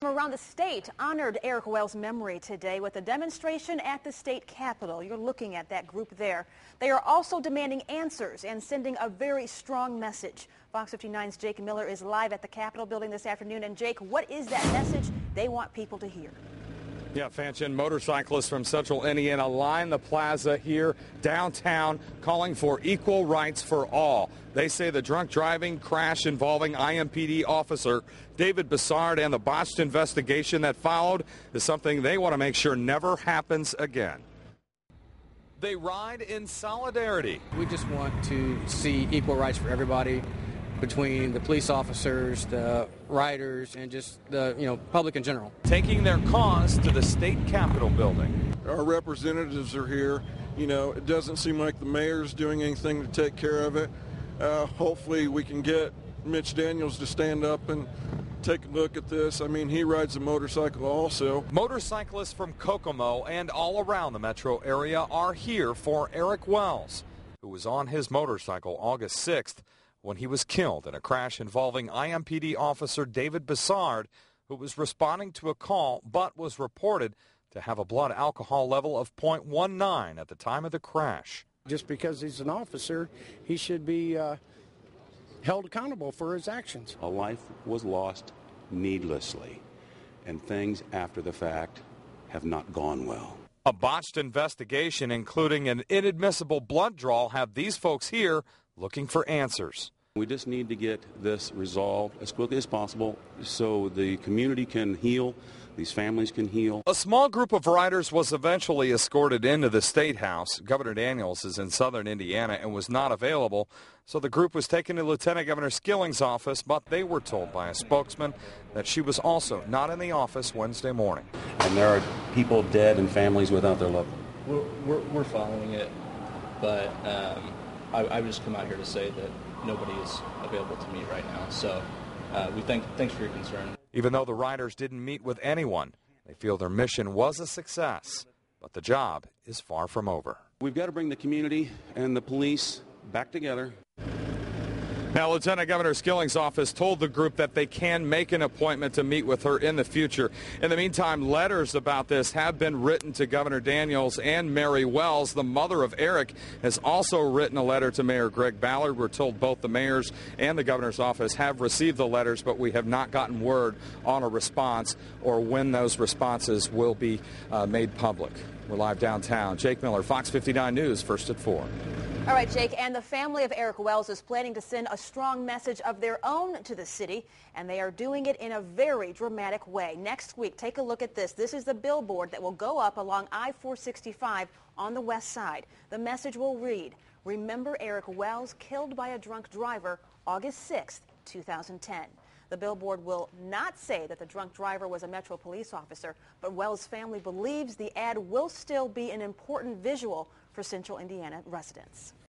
From around the state honored Eric Wells' memory today with a demonstration at the state capitol. You're looking at that group there. They are also demanding answers and sending a very strong message. Fox 59's Jake Miller is live at the Capitol building this afternoon. And Jake, what is that message they want people to hear? Yeah, Fanchin, motorcyclists from Central Indiana line the plaza here downtown calling for equal rights for all. They say the drunk driving crash involving IMPD officer David Bassard and the botched investigation that followed is something they want to make sure never happens again. They ride in solidarity. We just want to see equal rights for everybody between the police officers, the riders, and just the public in general. Taking their cause to the state capitol building. Our representatives are here. It doesn't seem like the mayor's doing anything to take care of it. Hopefully we can get Mitch Daniels to stand up and take a look at this. I mean, he rides a motorcycle also. Motorcyclists from Kokomo and all around the metro area are here for Eric Wells, who was on his motorcycle August 6th when he was killed in a crash involving IMPD officer David Bassard, who was responding to a call but was reported to have a blood alcohol level of 0.19 at the time of the crash. Just because he's an officer, he should be held accountable for his actions. A life was lost needlessly, and things after the fact have not gone well. A botched investigation, including an inadmissible blood draw, have these folks here looking for answers. We just need to get this resolved as quickly as possible so the community can heal, these families can heal. A small group of riders was eventually escorted into the Statehouse. Governor Daniels is in southern Indiana and was not available, so the group was taken to Lieutenant Governor Skilling's office, but they were told by a spokesman that she was also not in the office Wednesday morning. And there are people dead and families without their loved ones. We're following it, but I would just come out here to say that nobody is available to meet right now. So thanks for your concern. Even though the riders didn't meet with anyone, they feel their mission was a success, but the job is far from over. We've got to bring the community and the police back together. Now, Lieutenant Governor Skilling's office told the group that they can make an appointment to meet with her in the future. In the meantime, letters about this have been written to Governor Daniels and Mary Wells. The mother of Eric has also written a letter to Mayor Greg Ballard. We're told both the mayor's and the governor's office have received the letters, but we have not gotten word on a response or when those responses will be made public. We're live downtown. Jake Miller, Fox 59 News, first at 4. All right, Jake, and the family of Eric Wells is planning to send a strong message of their own to the city, and they are doing it in a very dramatic way. Next week, take a look at this. This is the billboard that will go up along I-465 on the west side. The message will read, "Remember Eric Wells, killed by a drunk driver, August 6th, 2010. The billboard will not say that the drunk driver was a Metro police officer, but Wells' family believes the ad will still be an important visual for Central Indiana residents.